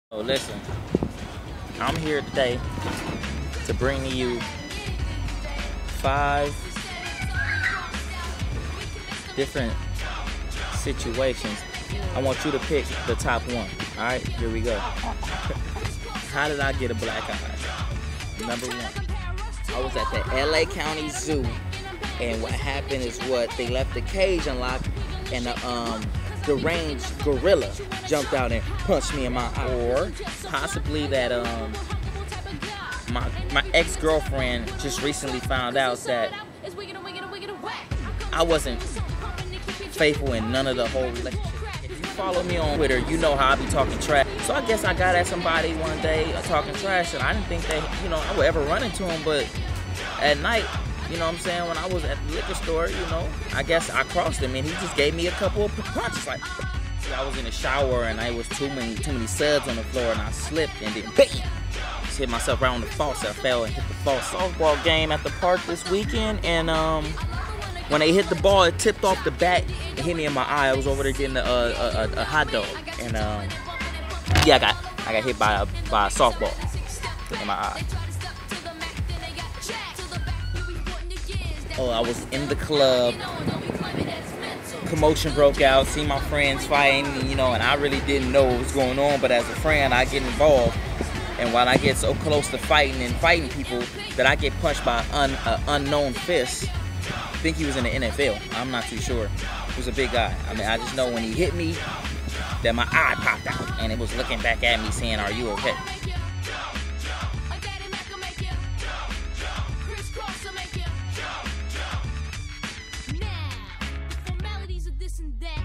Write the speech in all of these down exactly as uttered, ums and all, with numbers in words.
Oh, listen, I'm here today to bring to you five different situations. I want you to pick the top one. All right, here we go. How did I get a black eye? Number one, I was at the L A County Zoo, and what happened is what they left the cage unlocked, and the um deranged gorilla jumped out and punched me in my eye. Or possibly that um my my ex-girlfriend just recently found out that I wasn't faithful in none of the whole relationship. If you follow me on Twitter, you know how I be talking trash. So I guess I got at somebody one day uh, talking trash, and I didn't think that, you know, I would ever run into him, but at night, you know what I'm saying, when I was at the liquor store, you know, I guess I crossed him and he just gave me a couple of punches. Like, I was in the shower and I was too many too many suds on the floor, and I slipped and then bang! Just hit myself right on the faucet. I fell and hit the faucet. Softball game at the park this weekend, and um, when they hit the ball, it tipped off the bat and hit me in my eye. I was over there getting a, a, a, a hot dog, and um, yeah, I got I got hit by a by a softball in my eye. Oh, I was in the club. Commotion broke out. See my friends fighting, you know, and I really didn't know what was going on. But as a friend, I get involved, and while I get so close to fighting and fighting people, that I get punched by an un, unknown fist. I think he was in the N F L. I'm not too sure. He was a big guy. I mean, I just know when he hit me, that my eye popped out, and it was looking back at me saying, "Are you okay?"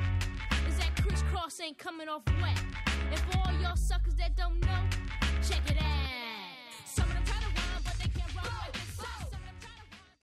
Ain't coming off wet. And for all y'all suckers that don't know, check it out.